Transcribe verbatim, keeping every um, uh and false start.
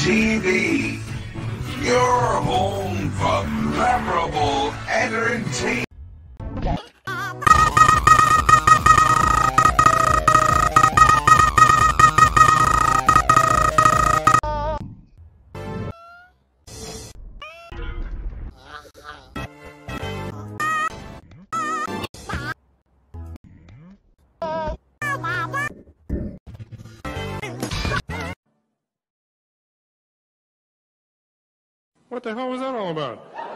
T V, your home for memorable entertainment. What the hell was that all about?